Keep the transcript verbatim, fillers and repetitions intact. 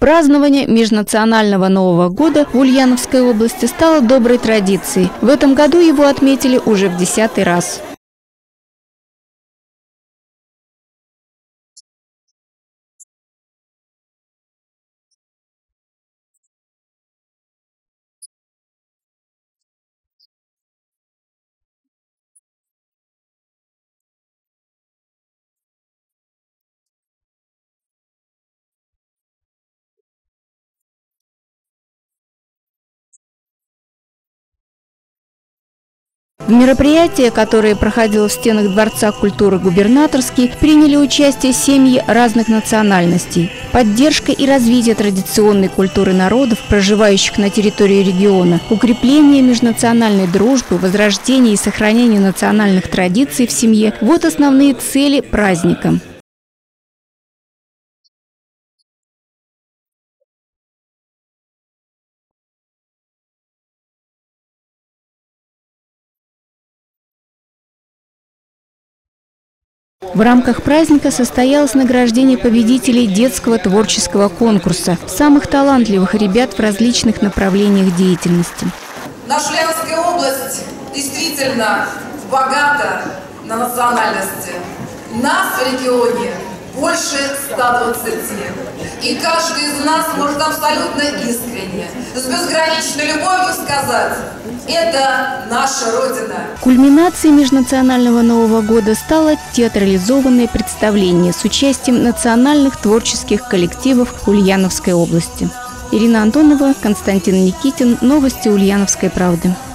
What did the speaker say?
Празднование межнационального Нового года в Ульяновской области стало доброй традицией. В этом году его отметили уже в десятый раз. В мероприятии, которое проходило в стенах Дворца культуры «Губернаторский», приняли участие семьи разных национальностей. Поддержка и развитие традиционной культуры народов, проживающих на территории региона, укрепление межнациональной дружбы, возрождение и сохранение национальных традиций в семье – вот основные цели праздника. В рамках праздника состоялось награждение победителей детского творческого конкурса, самых талантливых ребят в различных направлениях деятельности. Наша Ульяновская область действительно богата на национальности. Нас в регионе больше ста двадцати. И каждый из нас может абсолютно искренне, с безграничной любовью сказать: это наша Родина. Кульминацией межнационального Нового года стало театрализованное представление с участием национальных творческих коллективов Ульяновской области. Ирина Антонова, Константин Никитин. Новости Ульяновской правды.